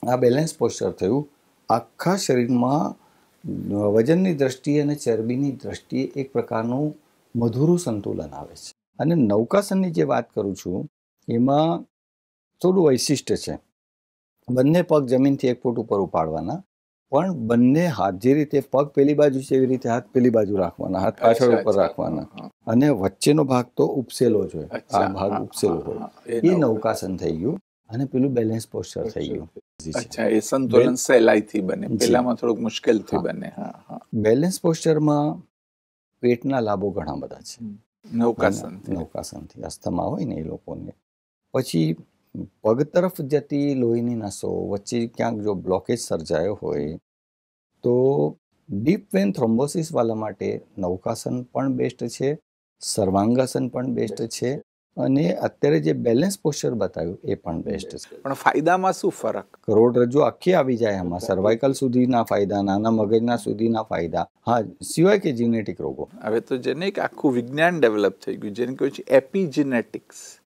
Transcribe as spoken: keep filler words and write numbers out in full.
આ balance posture થયું. આખા શરીરમાં વજનની દ્રષ્ટિએ અને ચરબીની દ્રષ્ટિએ એક પ્રકારનું મધુરું સંતુલન આવે છે. અને નૌકાસનની જે વાત કરું છું એમાં થોડું વૈશિષ્ટ્ય છે. બંને પગ જમીનથી એક ફૂટ ઉપર ઉપાડવાના, પણ બંને હાથ જે રીતે પગ પેલી બાજુ છે એવી રીતે હાથ પેલી બાજુ રાખવાના, હાથ પાછળ ઉપર રાખવાના, અને વચ્ચેનો ભાગ તો ઉપસેલો જોઈએ, આ ભાગ ઉપસેલો હોય. એ નૌકાસન થઈ ગયું અને પેલું બેલેન્સ પોસ્ચર થઈ ગયું. અચ્છા, એ સંતુલન સહેલાઈથી બને, પેલામાં થોડુંક મુશ્કેલથી બને. બેલેન્સ પોસ્ચરમાં પેટના લાભો ઘણા બધા છે નૌકાસન નૌકાસનથી. અસ્થમા હોય ને એ લોકોને. પછી પગ તરફ જતી લોહીની નસો વચ્ચે ક્યાંક જો બ્લોકેજ સર્જાયો હોય તો ડીપ વેન થ્રોમ્બોસિસ વાળા માટે નૌકાસન પણ બેસ્ટ છે, સર્વાંગાસન પણ બેસ્ટ છે, અને અત્યારે જે બેલેન્સ પોસ્ચર બતાવ્યું એ પણ બેસ્ટ છે. પણ ફાયદામાં શું ફરક? કરોડરજ્જુ આખી આવી જાય આમાં. સર્વાઇકલ સુધીના ફાયદા, નાના મગજના સુધીના ફાયદા, હા, સિવાય કે જીનેટિક રોગો. હવે તો જેને એક આખું વિજ્ઞાન ડેવલપ થઈ ગયું જેને કહ્યું છે એપિજીનેટિક્સ.